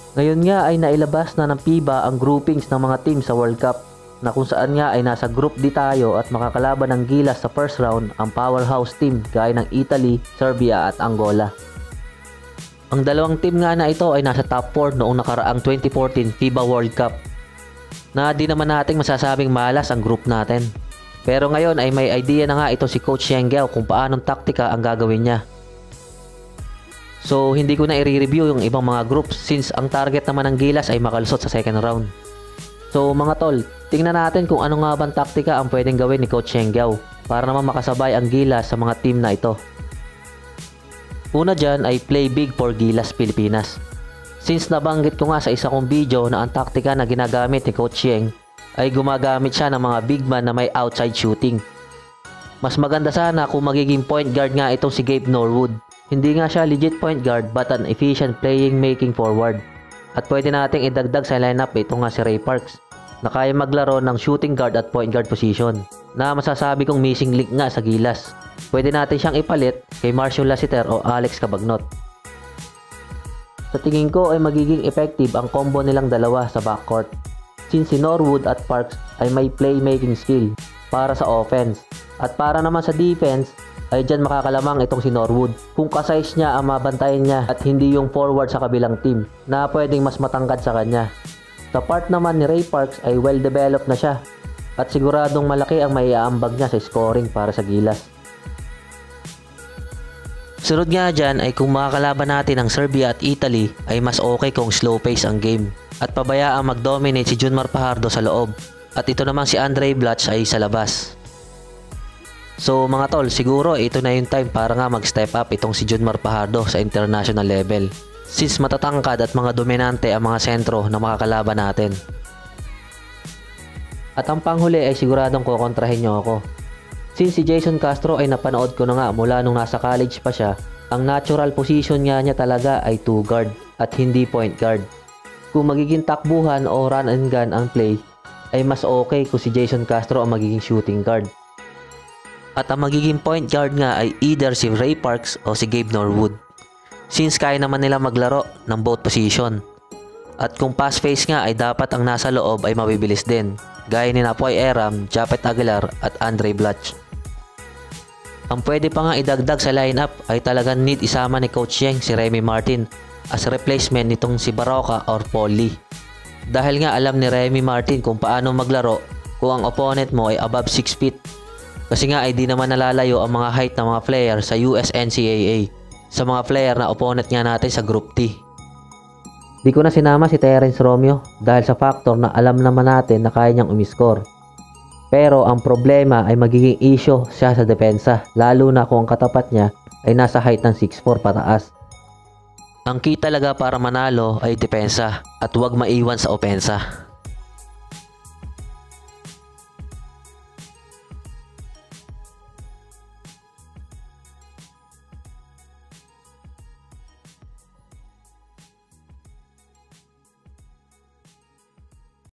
Ngayon nga ay nailabas na ng FIBA ang groupings ng mga team sa World Cup, na kung saan nga ay nasa Group D tayo at makakalaban ng gilas sa first round ang powerhouse team gaya ng Italy, Serbia at Angola. Ang dalawang team nga na ito ay nasa top 4 noong nakaraang 2014 FIBA World Cup, na di naman nating masasabing malas ang group natin. Pero ngayon ay may idea na nga ito si Coach Shengyao kung paanong taktika ang gagawin niya. So hindi ko na i-review yung ibang mga groups since ang target naman ng gilas ay makalusot sa second round. So mga tol, tingnan natin kung ano nga bang taktika ang pwedeng gawin ni Coach Shengyao para naman makasabay ang gilas sa mga team na ito. Una dyan ay play big for Gilas Pilipinas. Since nabanggit ko nga sa isa kong video na ang taktika na ginagamit ni Coach Sheng ay gumagamit siya ng mga big man na may outside shooting. Mas maganda sana kung magiging point guard nga itong si Gabe Norwood. Hindi nga siya legit point guard but an efficient playing making forward. At pwede nating idagdag sa lineup ito nga si Ray Parks na kaya maglaro ng shooting guard at point guard position, na masasabi kong missing link nga sa Gilas. Pwede natin siyang ipalit kay Marcion Lassiter o Alex Cabagnot. Sa tingin ko ay magiging effective ang combo nilang dalawa sa backcourt, since si Norwood at Parks ay may playmaking skill para sa offense. At para naman sa defense ay dyan makakalamang itong si Norwood kung kasize niya ang mabantayan niya at hindi yung forward sa kabilang team na pwedeng mas matangkad sa kanya. Sa part naman ni Ray Parks ay well developed na siya at siguradong malaki ang maiaambag niya sa scoring para sa Gilas. Sunod nga dyan ay kung makakalaban natin ang Serbia at Italy ay mas okay kung slow pace ang game at pabayaang mag-dominate si Junmar Fajardo sa loob at ito namang si Andrei Blatche ay sa labas. So mga tol, siguro ito na yung time para nga mag-step up itong si Junmar Fajardo sa international level, since matatangkad at mga dominante ang mga sentro na makakalaban natin. At ang panghuli ay siguradong kukontrahin nyo ako. Since si Jason Castro ay napanood ko na nga mula nung nasa college pa siya, ang natural position nga niya talaga ay 2 guard at hindi point guard. Kung magiging takbuhan o run and gun ang play, ay mas okay kung si Jason Castro ang magiging shooting guard. At ang magiging point guard nga ay either si Ray Parks o si Gabe Norwood, since kaya naman nila maglaro ng both position. At kung pass face nga ay dapat ang nasa loob ay mabibilis din, gaya ni Napoy Eram, Japet Aguilar at Andrei Blatche. Ang pwede pa nga idagdag sa lineup ay talagang need isama ni Coach Sheng si Remy Martin as replacement nitong si Baroka or Paul Lee. Dahil nga alam ni Remy Martin kung paano maglaro kung ang opponent mo ay above 6 feet. Kasi nga ay di naman nalalayo ang mga height ng mga player sa US NCAA sa mga player na opponent nga natin sa Group T. Di ko na sinama si Terence Romeo dahil sa factor na alam naman natin na kaya niyang umiscore. Pero ang problema ay magiging issue siya sa depensa, lalo na kung ang katapat niya ay nasa height ng 6'4 pataas. Ang key talaga para manalo ay depensa at huwag maiwan sa opensa.